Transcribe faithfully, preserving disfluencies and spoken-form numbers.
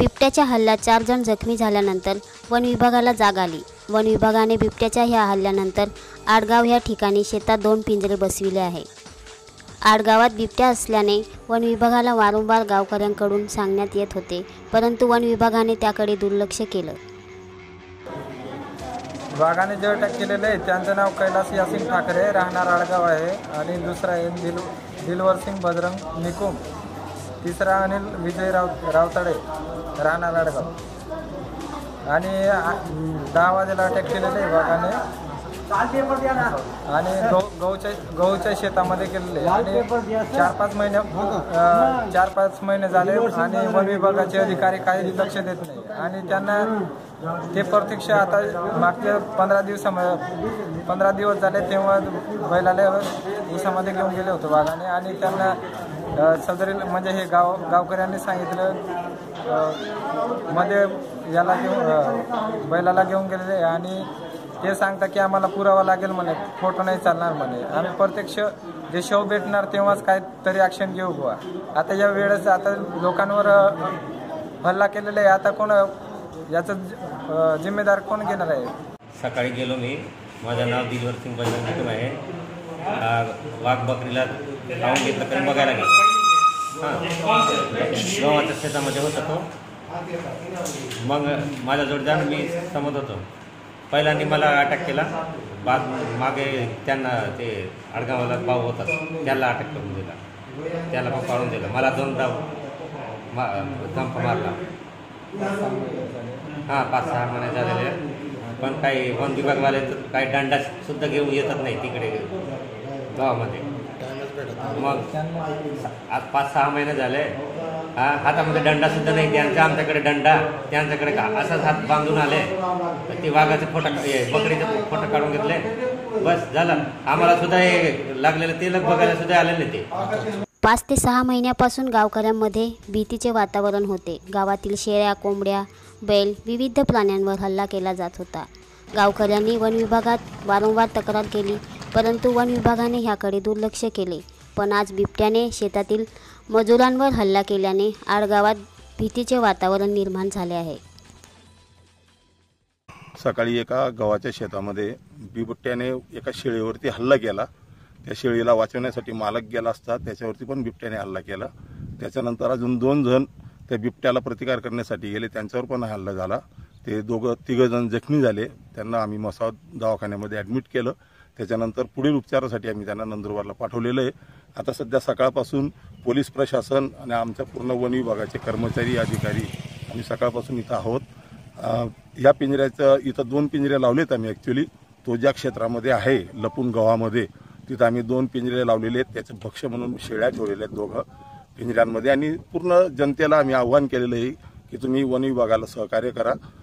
बिबट्याच्या हल्ल्यात चार जण जखमी झाल्यानंतर वन विभागाला जाग आली। वन विभागाने बिबट्याच्या ह्या हल्ल्यानंतर आडगाव ह्या ठिकाणी शेतात दोन पिंजरे बसविले आहे। आडगावात बिबट्या असल्याने वन विभागाला वारंवार गावकऱ्यांकडून सांगण्यात येत होते, परंतु वन विभागाने त्याकडे दुर्लक्ष केलं। वाघाने जे अटक केलेले आहे त्यांचं नाव कैलास यासिन ठाकरे, राहणार आडगाव आहे। आणि दुसरा आहे दिल दिलवर सिंग बजरंग निकुम, तिसरा अनिल विजय राव रावतडे, राहणार आडगाव। आणि दहा वाजेला अटक केलेले आहे वाघाने आणि गहू गहूच्या गहूच्या शेतामध्ये केलेले आणि चार पाच महिने चार पाच महिने झाले आणि वन विभागाचे अधिकारी काही लक्ष देत नाही आणि त्यांना ते प्रत्यक्ष आता मागच्या पंधरा दिवसामध्ये पंधरा दिवस झाले तेव्हा बैलाला ऊसामध्ये घेऊन गेले होते वाघाने आणि त्यांना सदरील म्हणजे हे गाव गावकऱ्यांनी सांगितलं मध्ये याला घेऊन बैलाला घेऊन गेलेले आणि ते सांगता की आम्हाला पुरावा लागेल म्हणे, फोटो नाही चालणार म्हणे। आम्ही प्रत्यक्ष जे शव भेटणार तेव्हाच काहीतरी ॲक्शन घेऊ बुवा। आता या वेळेस आता लोकांवर हल्ला केलेला आहे, आता कोण याचं जिम्मेदार कोण घेणार आहे? सकाळी गेलो मी, माझं नाव दिलवर सिंग बजरंग निकुम आहे। वाघ बकरीला लावून घेतलं तरी बघायला गेलो। हां, गव्हाच्या शेतामध्ये होता तो। मग माझा जोडदार मी समज होतो। पहिल्यांदा मला अटक केला, बाद मागे त्यांना ते आडगावाला भाऊ होता त्याला अटक करून दिला, त्याला पण पाळून दिलं। मला दोनदा मा धंप मारला। हां, पाच सहा महिने झालेले, पण काही वन विभागवाले तर काही दंडासुद्धा घेऊन येतात नाही तिकडे गावामध्ये। मग आज पाच सहा महिने झाले, हा हातामध्ये दंडासुद्धा नाही त्यांचा, आमच्याकडे दंडा त्यांच्याकडे का असाच हात बांधून आले। ते वाघाचे फोटो बकरीचे फोटो काढून घेतले, बस झालं। आम्हाला सुद्धा हे लागलेलं ते लोक बघायला सुद्धा आलेले ते। पाच ते सहा महिन्यापासून गावकऱ्यांमध्ये भीतीचे वातावरण होते। गावातील शेळ्या, कोंबड्या, बैल, विविध प्राण्यांवर हल्ला केला जात होता। गावकऱ्यांनी वन विभागात वारंवार तक्रार केली, परंतु वन विभागाने ह्याकडे दुर्लक्ष केले। पण आज बिबट्याने शेतातील मजुरांवर हल्ला केल्याने आडगावात भीतीचे वातावरण निर्माण झाले आहे। सकाळी एका गव्हाच्या शेतामध्ये बिबट्याने एका शेळीवरती हल्ला केला। त्या शेळीला वाचवण्यासाठी मालक गेला असता त्याच्यावरती पण बिबट्याने हल्ला केला। त्याच्यानंतर अजून दोन जण त्या बिबट्याला प्रतिकार करण्यासाठी गेले, त्यांच्यावर पण हल्ला झाला। ते दोघं तिघं जण जखमी झाले, त्यांना आम्ही मसाद दवाखान्यामध्ये ॲडमिट केलं। त्याच्यानंतर पुढील उपचारासाठी आम्ही त्यांना नंदुरबारला पाठवलेलं आहे। आता सध्या सकाळपासून पोलीस प्रशासन आणि आमच्या पूर्ण वन विभागाचे कर्मचारी अधिकारी आम्ही सकाळपासून इथं आहोत। या पिंजऱ्याचं इथं दोन पिंजरे लावलेत आम्ही ॲक्च्युली, तो ज्या क्षेत्रामध्ये आहे लपून गावामध्ये तिथं आम्ही दोन पिंजरे लावलेले आहेत। त्याचं भक्ष्य म्हणून शेळ्या ठेवलेल्या आहेत दोघं पिंजऱ्यांमध्ये आणि पूर्ण जनतेला आम्ही आव्हान केलेलं आहे की तुम्ही वन विभागाला सहकार्य करा।